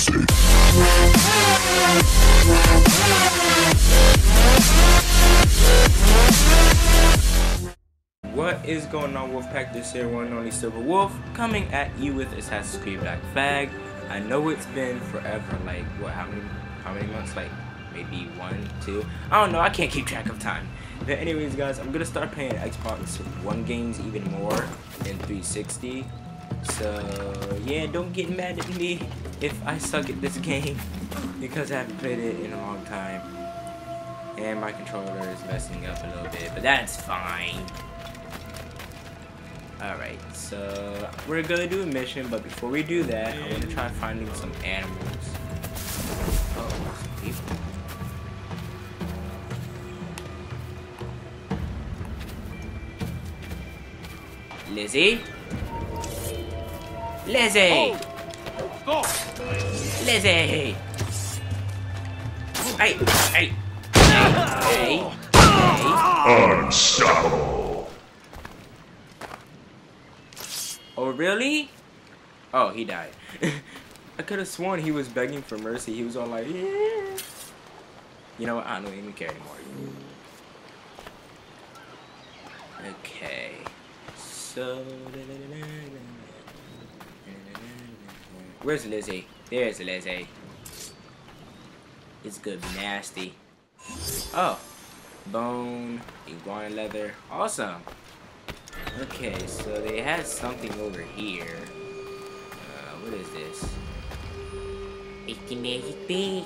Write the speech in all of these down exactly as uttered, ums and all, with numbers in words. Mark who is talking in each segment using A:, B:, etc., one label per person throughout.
A: Tuesday.
B: What is going on, Wolfpack? This here one and only Silver Wolf coming at you with Assassin's Creed Black Flag. I know it's been forever, like what? How many? How many months? Like maybe one, two. I don't know. I can't keep track of time. But anyways, guys, I'm gonna start playing Xbox One games even more in three sixty. So yeah, don't get mad at me if I suck at this game because I haven't played it in a long time and my controller is messing up a little bit, but that's fine. Alright, so we're gonna do a mission, but before we do that, I want to try finding some animals. Oh, some people. Lizzie? Lizzie!
C: Oh.
B: Lizzie! Hey! Hey! Hey! Hey!
A: Unstoppable.
B: Oh, really? Oh, he died. I could have sworn he was begging for mercy. He was all like, yeah. You know what? I don't even care anymore. Okay. So... Where's Lizzie? There's Lizzie. It's good nasty. Oh. Bone. Iguana leather. Awesome. Okay, so they had something over here. Uh, what is this? It's the magic beach.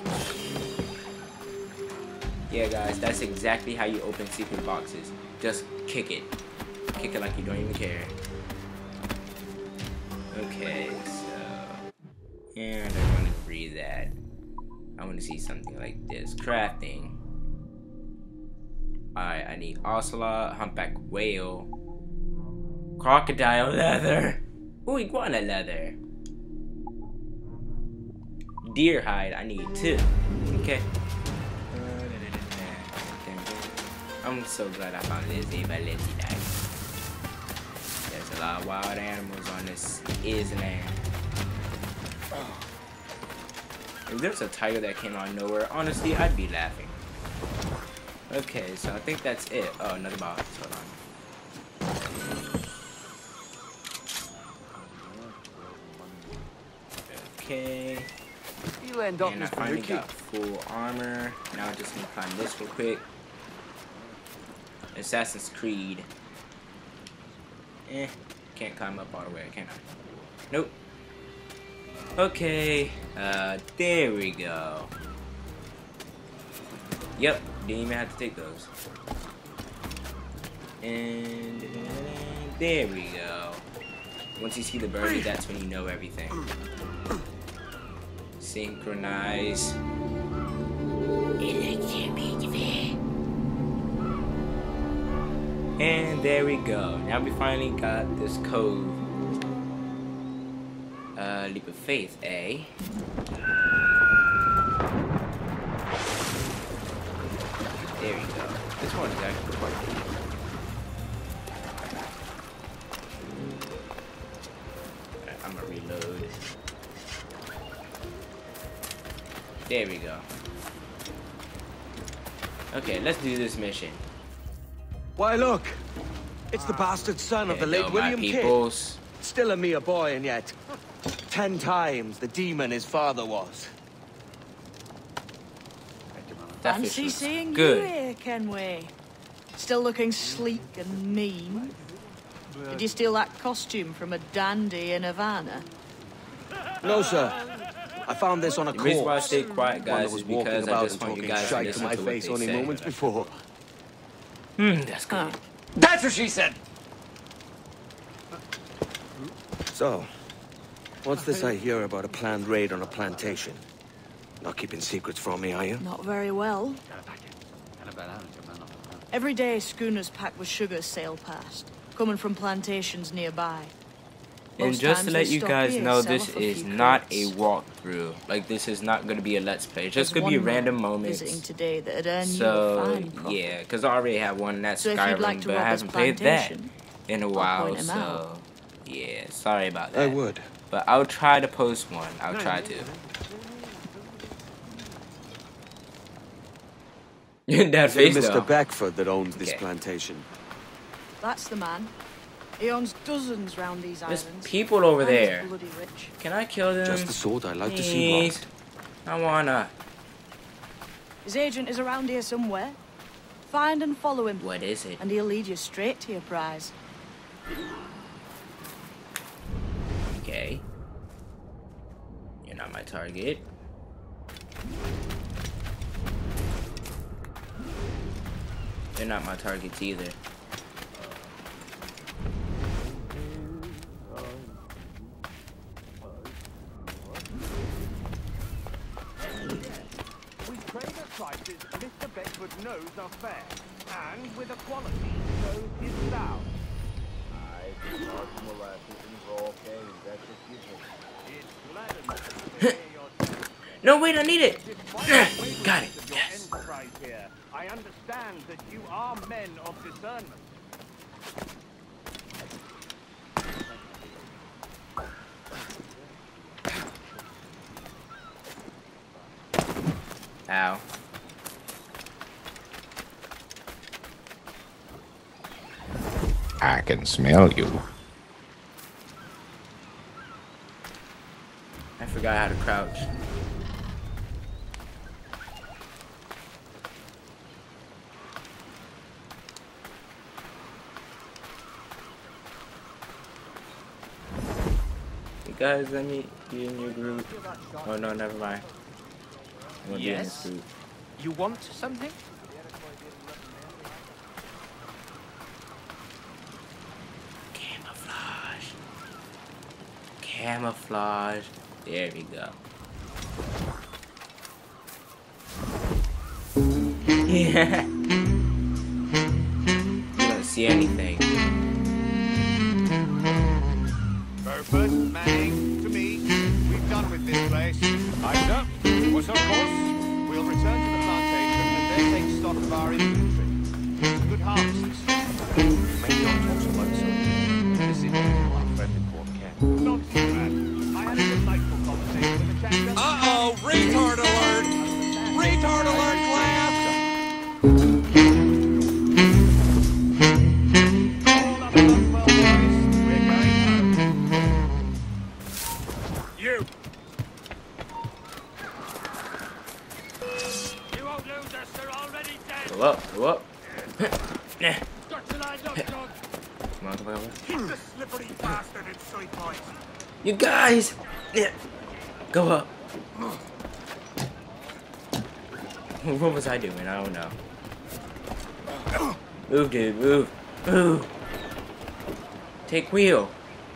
B: Yeah, guys, that's exactly how you open secret boxes. Just kick it. Kick it like you don't even care. Okay, so... And I want to read that. I want to see something like this. Crafting. Alright, I need ocelot, humpback whale, crocodile leather. Ooh, iguana leather. Deer hide, I need two. Okay. I'm so glad I found Lizzie, but Lizzie died. There's a lot of wild animals on this island. Oh. If there's a tiger that came out of nowhere, honestly, I'd be laughing. Okay, so I think that's it. Oh, another box. Hold on. Okay.
C: You end up
B: And I finally got full armor. Now I'm just gonna climb this real quick. Assassin's Creed. Eh, can't climb up all the way, can I? Nope. Okay, uh, there we go. Yep, didn't even have to take those. And there we go. Once you see the birdie, that's when you know everything. Synchronize. And there we go. Now we finally got this code. Uh, leap of faith, eh? There we go. This one is actually quite cool. Alright, I'm gonna reload. There we go. Okay, let's do this mission.
D: Why, look! It's the bastard son of the
B: There
D: late
B: go, my
D: William Kidd.
B: peoples.
D: Still a mere boy, and yet ten times the demon his father was.
B: That fish
E: Fancy
B: looks
E: seeing
B: good.
E: you here, Kenway. Still looking sleek and mean. Did you steal that costume from a dandy in Havana?
D: No, sir. I found this on a
B: The reason why I
D: corpse.
B: stay quiet,
D: One
B: guys,
D: that
B: is
D: was walking
B: because I
D: about
B: just
D: and
B: want you
D: talking
B: guys to
D: shite to
B: listen
D: my
B: to what
D: face
B: they
D: only
B: say.
D: moments before.
B: Hmm, that's good.
C: That's what she said.
D: So, what's this I hear about a planned raid on a plantation? Not keeping secrets from me, are you?
E: Not very well. Every day, schooners packed with sugar sail past, coming from plantations nearby.
B: And
E: Most
B: just to
E: times
B: let
E: they
B: you
E: stop
B: guys
E: here,
B: know,
E: sell
B: this
E: off a
B: is
E: few
B: not a
E: crates.
B: walkthrough. Like, this is not going to be a let's play. It's just
E: There's
B: going to be
E: one man
B: random moments.
E: visiting today that'd earn you a
B: So,
E: fine profit.
B: yeah, because I already have one, that's
E: So if you'd
B: Skyrim,
E: like to
B: but I
E: rob his
B: haven't played that
E: plantation,
B: in a
E: I'll
B: while,
E: point him
B: so,
E: out.
B: yeah, sorry about that.
D: I would.
B: But I'll try to post one. I'll try to. That
D: Is it
B: face
D: Mister
B: though.
D: Beckford that owns this
B: Okay.
D: plantation?
E: That's the man. He owns dozens round these
B: There's
E: islands.
B: people over
E: And he's
B: there.
E: bloody rich.
B: Can I kill them?
D: Just the sort I like to see
B: Please.
D: robbed.
B: I wanna.
E: His agent is around here somewhere. Find and follow him,
B: What is it?
E: and he'll lead you straight to your prize.
B: Okay. You're not my target. They're not my targets either.
C: We trade at prices Mister Beckford knows are fair, and with a quality so is thou. I brought molasses and raw cane. That's what you think. It's gladdens to hear your
B: No, wait, I need it.
C: Despite the
B: Got it.
C: waywardness of your
B: Yes.
C: enterprise here, I understand that you are men of discernment.
B: Ow.
A: I can smell you.
B: I forgot how to crouch. You guys, let me be in your group. Oh no, never mind. I'm gonna be in this
C: Yes?
B: group.
C: You want something?
B: Camouflage. Camouflage. There we go. Yeah. You don't see anything.
C: Burford, Manning, to me. We've done with this place. Eyes up. What's up, boss? We'll return to the plantation and then take stock of our inventory. Good harvests. Maybe don't talk so much, so this is our friendly port cat. Not too bad. I had a delightful conversation with a chap.
F: Uh-oh, retard alert! Retard alert, class!
C: All up and well, boys. We're going home. You! You won't lose us, they're already dead!
B: Go up, go up. Nah.
C: Got to line up, Doug!
B: Come on, come on, come on.
C: Keep the slippery bastard in sight, boys!
B: You guys! Yeah. Go up. What was I doing? I don't know. Move, dude, move. Move. Take wheel.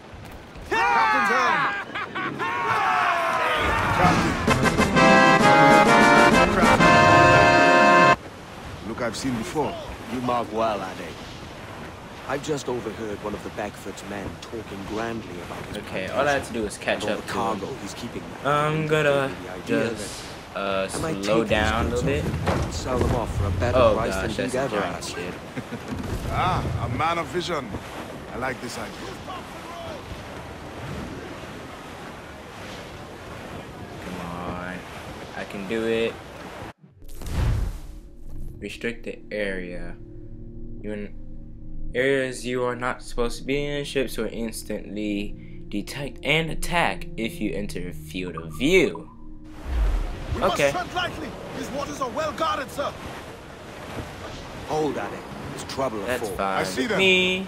G: Look I've seen before.
D: You mark well, Ade. I've just overheard one of the Beckford's men talking grandly about his
B: Okay,
D: plantation
B: all I have to do is catch
D: and all
B: up
D: the
B: to
D: cargo
B: him.
D: he's keeping there.
B: I'm gonna
D: The idea
B: just uh,
D: that I might
B: slow
D: take these
B: down a
D: goods
B: little bit.
D: and sell them off for a better
B: Oh
D: price
B: gosh,
D: than
B: that's
D: he'd
B: a
D: ever
B: giant
D: ask.
B: shit.
G: Ah, a man of vision. I like this idea.
B: Come on. I can do it. Restrict the area. You're in areas you are not supposed to be in. Ships will instantly detect and attack if you enter a field of view.
F: We
B: Okay.
F: must tread lightly. These waters are well guarded, sir.
D: Hold, Ade. There's trouble
B: That's
D: afoot.
B: fine.
G: I see
B: with
G: them.
B: Me.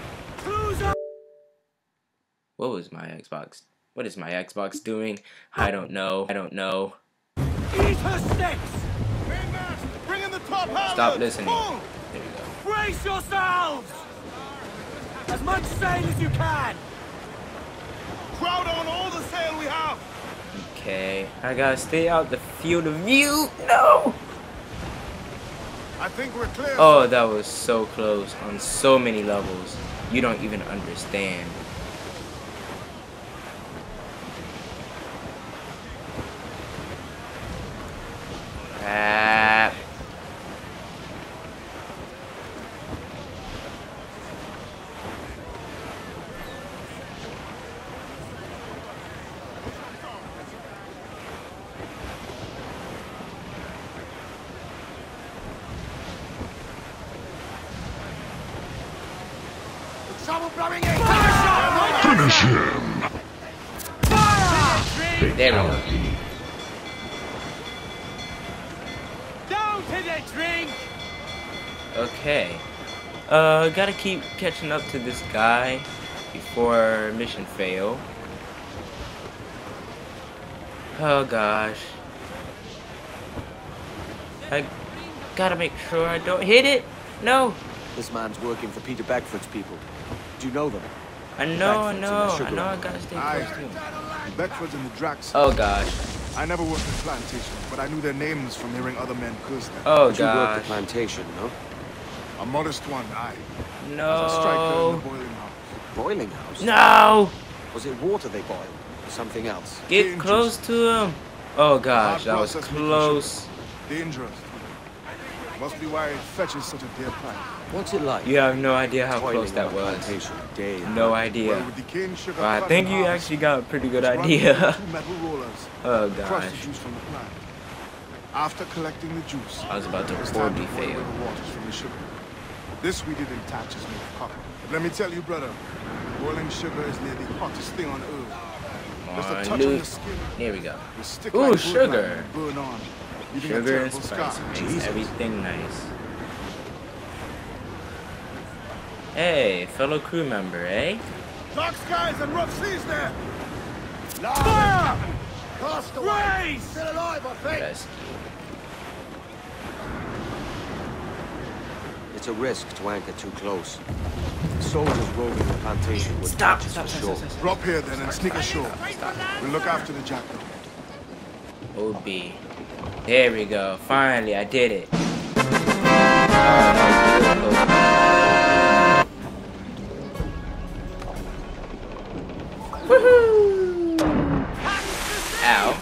B: What was my Xbox? What is my Xbox doing? I don't know. I don't know.
F: Eat her sticks! Mainmast, bring in the top
B: Stop
F: halyards.
B: listening.
F: Pull!
B: There we go.
F: Brace yourselves! As much sail as you can! Crowd on all the sail we have!
B: Okay. I gotta stay out the field of view. No!
G: I think we're clear.
B: Oh, that was so close on so many levels. You don't even understand. Crap.
G: Finish him.
B: There we go.
F: Down to the drink!
B: Okay. Uh, gotta keep catching up to this guy before mission fail. Oh gosh. I gotta make sure I don't hit it. No.
D: This man's working for Peter Beckford's people. Do you know them?
B: I know, I
D: Beckford's
B: know,
D: and the
B: I
D: sugar
B: know. I
D: line.
B: gotta stay
G: Aye.
B: close to him.
G: The Beckfords and the Drax.
B: Oh gosh.
G: I never worked the plantation, but I knew their names from hearing other men curse them.
B: Oh
D: But you worked the
B: gosh.
D: plantation, no?
G: A modest one, aye. As a striker in
B: No.
G: the boiling house.
D: Boiling house?
B: No.
D: Was it water they boiled? Or something else?
B: Get
G: Dangerous.
B: close to him. Oh gosh,
G: Hard
B: that was
G: process making
B: close.
G: sugar. Dangerous. Must be why it fetches such a dear price.
D: What's it like?
B: You have no idea how
D: toiling
B: close that
D: on a
B: was.
D: plantation day and
B: No
D: night?
G: Well,
B: idea.
G: with decaying sugar
B: Well, I
G: cut
B: think
G: in
B: you
G: half,
B: actually got a pretty good
G: it's run
B: idea.
G: through two metal rollers.
B: Oh
G: Crush
B: gosh.
G: the juice from the plant. After collecting the juice,
B: I was about to
G: it's time to
B: horribly
G: boil away
B: fail.
G: the waters from the sugar. This we did in tatches made of copper. But let me tell you, brother, boiling sugar is near the hottest thing on earth. Just a
B: Come
G: touch
B: on,
G: on
B: Luke.
G: the skin
B: There we go.
G: will stick
B: Ooh,
G: like wood
B: sugar.
G: line and burn on, leaving a
B: Sugar and
G: terrible
B: spice
G: scar.
B: makes
D: Jesus.
B: everything nice. Hey, fellow crew member, eh?
G: Dark skies and rough seas there.
F: Fire!
G: Cast
F: Raise!
G: Still alive, I think.
B: Rescue.
D: It's a risk to anchor too close. Soldiers roving the plantation would
B: Stop,
D: catch us
B: stop,
D: for
B: stop,
D: sure.
B: stop, stop.
G: Drop here then and sneak ashore. We'll look after the jackal.
B: O B. There we go. Finally, I did it. Oh, that was good. Woohoo! Ow.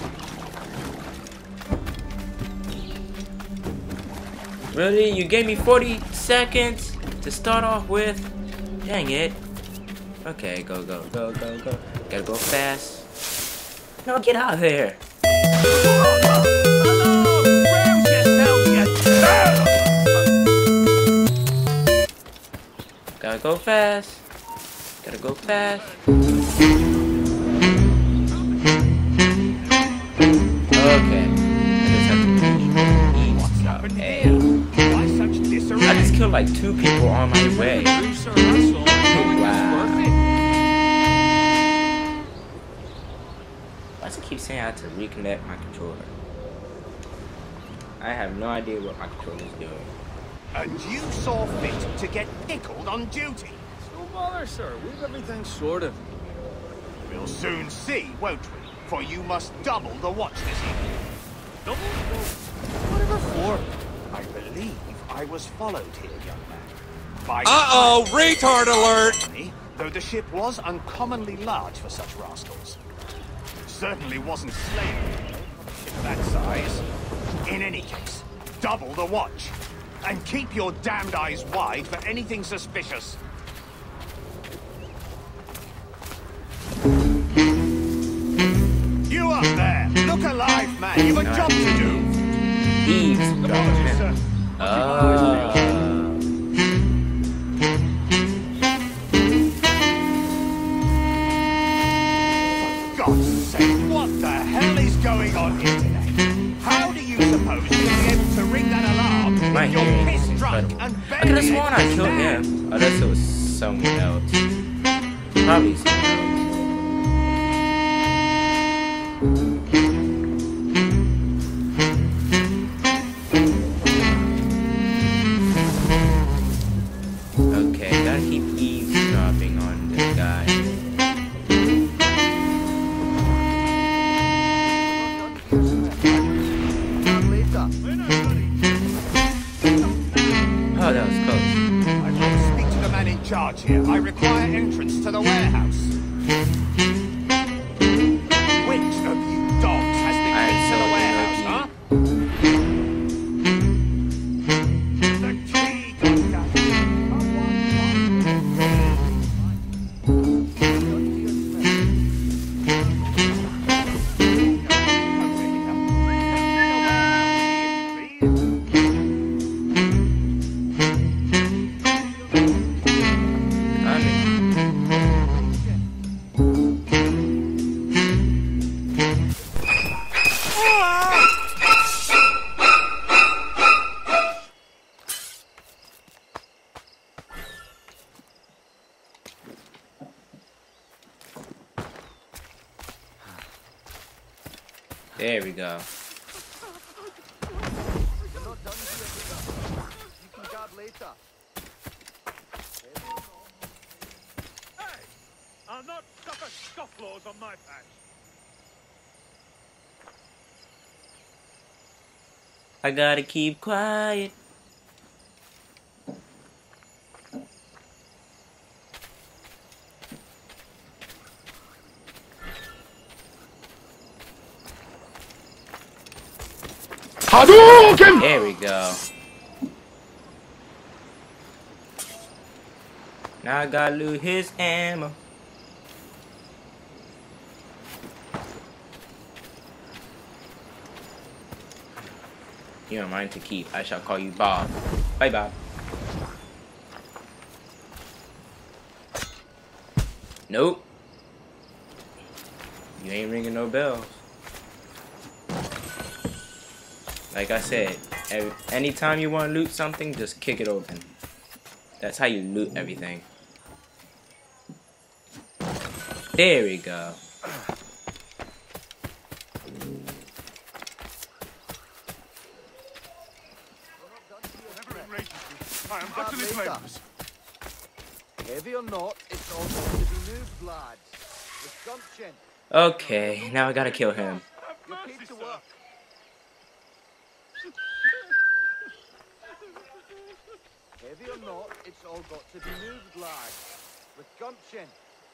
B: Really? You gave me forty seconds to start off with? Dang it. Okay, go, go, go, go, go. Gotta go fast. No, get out of there.
F: Rouse yourself, you
B: Gotta go fast. Gotta go fast. Okay. I just have to eavesdrop. Hey.
F: Why such disarray?
B: I just killed like two people on my way. Wow. Why does it keep saying I have to reconnect my controller? I have no idea what my controller is doing.
F: And you saw fit to get pickled on duty.
D: No bother, sir. We've everything sorted.
F: We'll soon see, won't we? For you must double the watch this evening. Double? Whatever for? I believe I was followed here, young man. By
H: Uh-oh, retard alert!
F: me, though the ship was uncommonly large for such rascals. Certainly wasn't slavery on a ship that size. In any case, double the watch. And keep your damned eyes wide for anything suspicious. You up there! Look alive, man! You've a job to do!
B: Eavesdrop.
F: Apologies, sir.
B: Oh.
F: For God's sake, what the hell is going on here today? How do you suppose you'll be able to ring that alarm
B: My
F: if you're
B: hearing is
F: pissed drunk
B: incredible.
F: and
B: I could have
F: barely
B: sworn
F: able
B: I
F: to
B: killed
F: stand?
B: him. Unless it was someone else. Probably someone else. Okay, gotta keep eavesdropping on this guy. Oh, that was close.
F: I will speak to the man in charge here. I require entrance to the warehouse. Which of you dogs has the
B: I
F: key to the
B: absolutely
F: warehouse,
B: know
F: huh? The key,
B: I'm in There we go.
F: You're not done here. You can guard later. Hey! I'll not suffer scofflaws on my patch.
B: I gotta keep quiet.
A: Hadouken!
B: There we go. Now I gotta loot his ammo. You are mine to keep. I shall call you Bob. Bye, Bob. Nope. You ain't ringing no bells. Like I said, every, anytime you want to loot something, just kick it open. That's how you loot everything. There we go.
F: I am utterly blameless. Heavy or not, it's all going to be moved, lads. With gumption.
B: Okay, now I gotta kill him.
F: You're paid to work. Heavy or not, it's all got to be moved, lads. With gumption.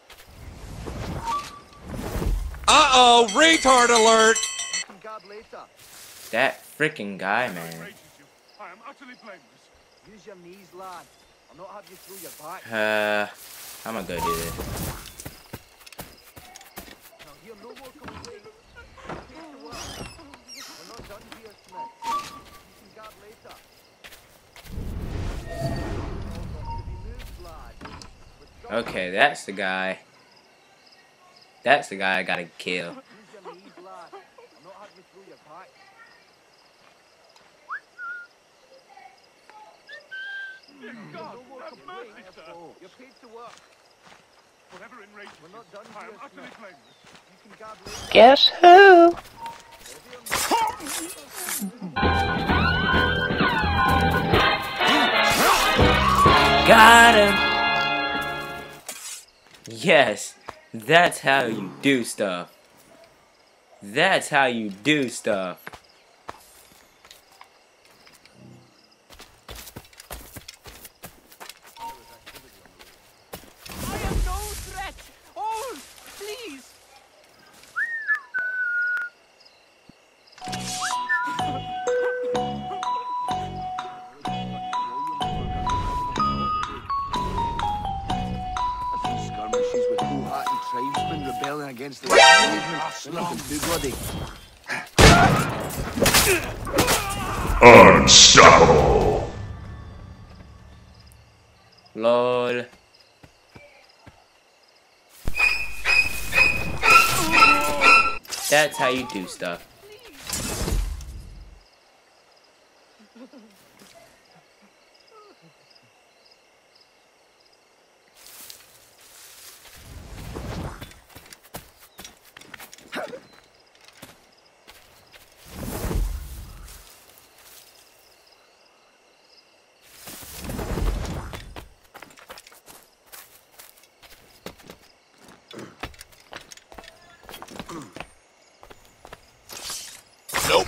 H: Uh-oh, retard alert!
F: You can guard later.
B: That freaking guy, man.
F: I am utterly blameless. Use your knees, lad. I'll not have you through your back.
B: Uh, I'm gonna go do this.
F: Now hear no more complaints. Get to work. We're not done here, Smith. You can guard later. All got to be moved, lad. With gumption.
B: Okay, that's the guy. That's the guy I gotta kill.
F: Use your knees, lad. I'll not have you through your back. God, no more complaining. You're paid to work.
C: Whatever enrages
F: We're not done
C: I am
F: here,
C: utterly
F: Smith.
C: blameless.
F: You can guard later.
I: Guess who?
B: Got him! Yes, that's how you do stuff. That's how you do stuff.
E: I am no threat! Oh, please!
D: I've seen skirmishes with cool-hearted tribesmen rebelling against the movement. Nothing too bloody.
A: Unstoppable.
B: Lol. That's how you do stuff.
H: Nope.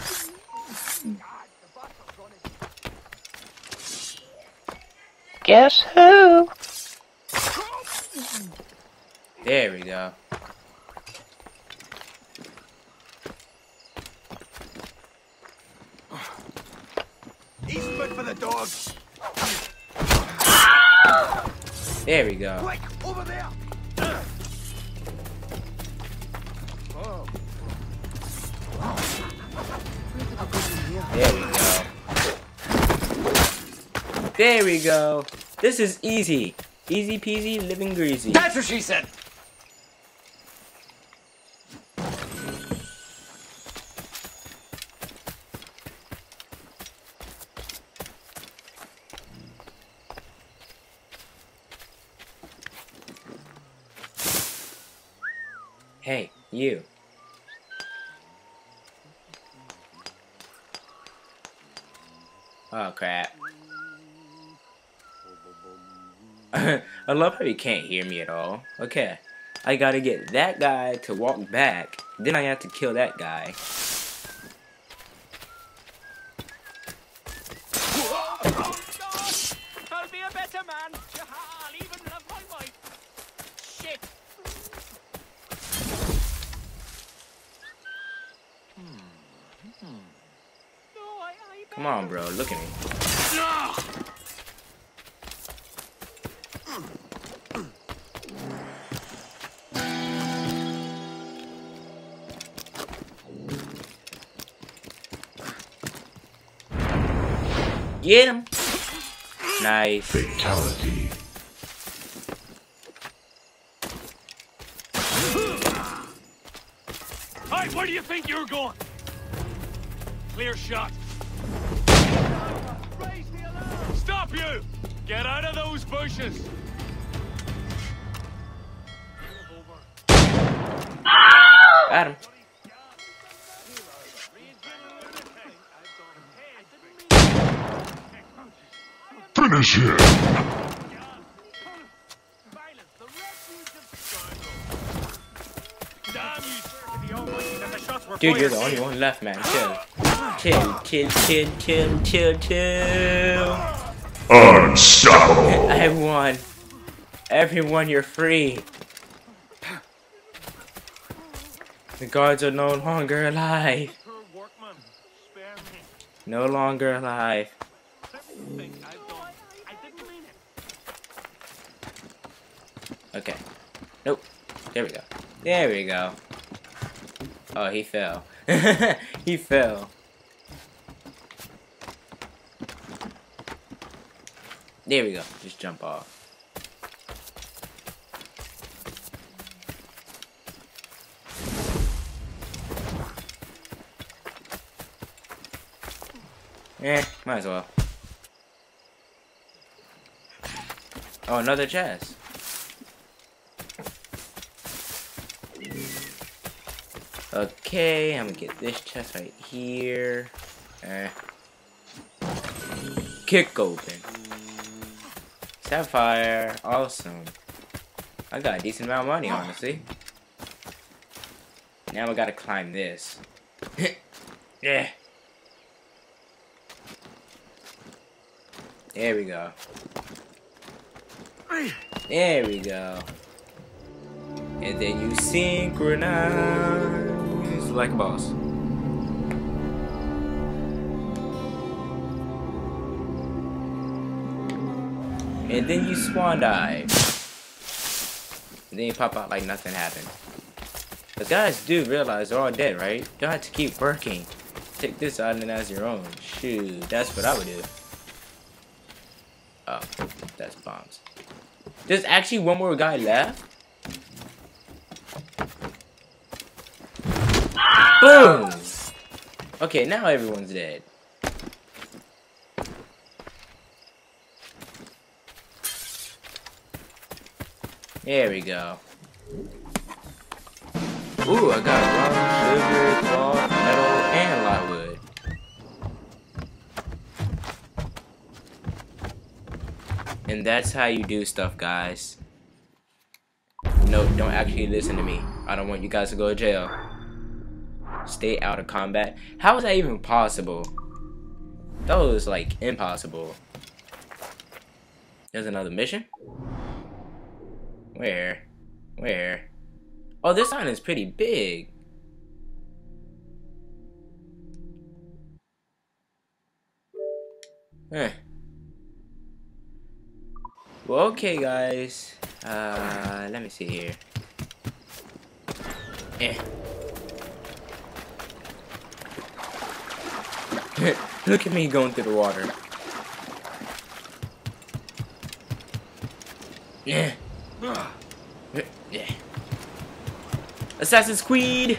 I: Guess who?
B: There we go.
F: Eastman for the dogs.
B: There we go.
F: Quick, over there.
B: There we go. There we go. This is easy. Easy peasy, living greasy.
F: That's what she said.
B: Hey, you. Oh crap. I love how he can't hear me at all. Okay. I gotta get that guy to walk back. Then I have to kill that guy.
F: I'll be a better man. I'll even love my wife. Shit.
B: Come on, bro. Look at me. Get him. Nice.
A: Fatality.
F: Hey, where do you think you're going? Clear shot. Stop you! Get out of those bushes!
B: Got him.
A: Finish him.
B: Dude, you're the only one left, man. Chill. Chill, chill, chill, chill, chill, chill.
A: Unstoppable.
B: I won. Everyone, you're free. The guards are no longer alive. No longer alive. Okay. Nope. There we go. There we go. Oh, he fell. He fell. There we go. Just jump off. Eh, might as well. Oh, another chest. Okay, I'm gonna get this chest right here. Eh. Kick open. Sapphire. Awesome. I got a decent amount of money, honestly. Now I gotta climb this. Yeah. There we go. There we go. And then you synchronize like a boss. And then you swan dive. And then you pop out like nothing happened. But guys do realize they're all dead, right? You don't have to keep working. Take this island as your own. Shoot, that's what I would do. Oh, that's bombs. There's actually one more guy left? Boom! Okay, now everyone's dead. There we go. Ooh, I got rum, sugar, cloth, metal, and a lot of wood. And that's how you do stuff, guys. No, don't actually listen to me. I don't want you guys to go to jail. Stay out of combat. How is that even possible? That was like impossible. There's another mission? Where? Where? Oh, this island is pretty big. Huh. Well, okay, guys. Uh, let me see here. Eh. Look at me going through the water. Yeah. Yeah. Assassin's Creed.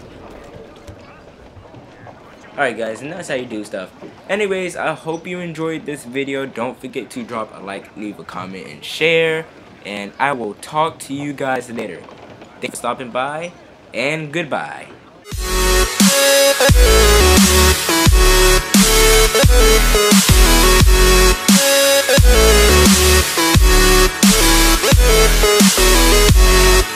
B: Alright guys, and that's how you do stuff. Anyways, I hope you enjoyed this video. Don't forget to drop a like, leave a comment, and share. And I will talk to you guys later. Thanks for stopping by, and goodbye.
J: We'll be right back. We'll be right back.